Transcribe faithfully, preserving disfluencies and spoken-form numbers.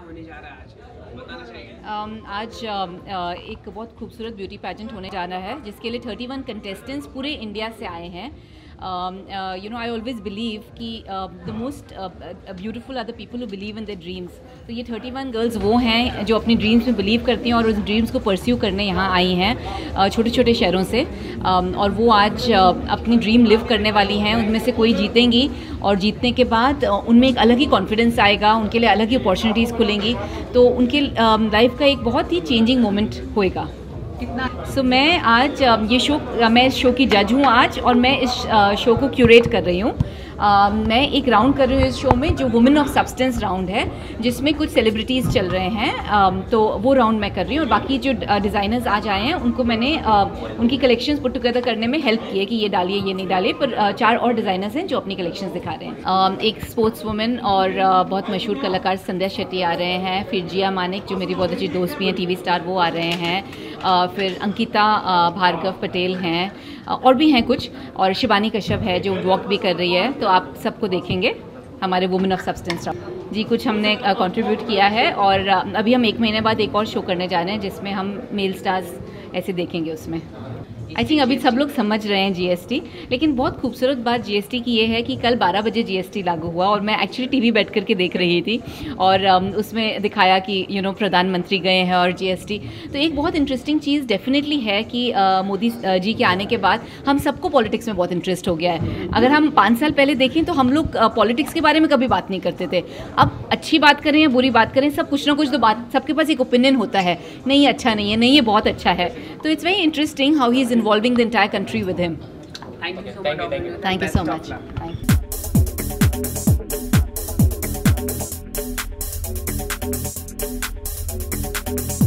होने जा रहा है आज बताना चाहिए। um, आज uh, एक बहुत खूबसूरत ब्यूटी पैजेंट होने जाना है जिसके लिए इकतीस कंटेस्टेंट्स पूरे इंडिया से आए हैं। You know I always believe कि the most beautiful are the people who believe in their dreams. तो ये इकतीस गर्ल्स वो हैं जो अपनी ड्रीम्स में बिलीव करती हैं और उस ड्रीम्स को परस्यू करने यहाँ आई हैं uh, छोटे छोटे शहरों से। um, और वो आज uh, अपनी ड्रीम लिव करने वाली हैं। उनमें से कोई जीतेंगी और जीतने के बाद uh, उनमें एक अलग ही कॉन्फिडेंस आएगा, उनके लिए अलग ही अपॉर्चुनिटीज़ खुलेंगी, तो उनके लाइफ का एक बहुत ही चेंजिंग मोमेंट होएगा। कितना सो so, मैं आज ये शो मैं इस शो की जज हूँ आज, और मैं इस शो को क्यूरेट कर रही हूँ। Uh, मैं एक राउंड कर रही हूँ इस शो में जो वुमेन ऑफ सब्सटेंस राउंड है, जिसमें कुछ सेलिब्रिटीज़ चल रहे हैं। uh, तो वो राउंड मैं कर रही हूँ, और बाकी जो डिज़ाइनर्स आज आए हैं उनको मैंने uh, उनकी कलेक्शंस पुट टुगेदर करने में हेल्प की है कि ये डालिए ये नहीं डालिए, पर uh, चार और डिज़ाइनर्स हैं जो अपनी कलेक्शंस दिखा रहे हैं। uh, एक स्पोर्ट्स वुमेन और uh, बहुत मशहूर कलाकार संध्या शेट्टी आ रहे हैं, फिर जिया मानिक जो मेरी बहुत अच्छी दोस्त भी हैं, टी वी स्टार, वो आ रहे हैं, uh, फिर अंकिता uh, भार्गव पटेल हैं, और भी हैं कुछ, और शिवानी कश्यप है जो वॉक भी कर रही है। तो आप सबको देखेंगे हमारे वुमेन ऑफ सब्सटेंस जी। कुछ हमने कंट्रीब्यूट uh, किया है, और uh, अभी हम एक महीने बाद एक और शो करने जा रहे हैं जिसमें हम मेल स्टार्स ऐसे देखेंगे। उसमें आई थिंक अभी सब लोग समझ रहे हैं जीएसटी, लेकिन बहुत खूबसूरत बात जीएसटी की ये है कि कल बारह बजे जीएसटी लागू हुआ, और मैं एक्चुअली टीवी बैठ करके देख रही थी, और um, उसमें दिखाया कि यू you नो know, प्रधानमंत्री गए हैं और जीएसटी। तो एक बहुत इंटरेस्टिंग चीज़ डेफिनेटली है कि uh, मोदी uh, जी के आने के बाद हम सबको पॉलिटिक्स में बहुत इंटरेस्ट हो गया है। अगर हम पाँच साल पहले देखें तो हम लोग पॉलिटिक्स uh, के बारे में कभी बात नहीं करते थे। अब अच्छी बात करें या बुरी बात करें, सब कुछ ना कुछ तो बात, सबके पास एक ओपिनियन होता है, नहीं अच्छा नहीं है, नहीं ये बहुत अच्छा है। तो it's very interesting how he is involving the entire country with him. Thank you so much. Thank you. Thank you so much. Thanks.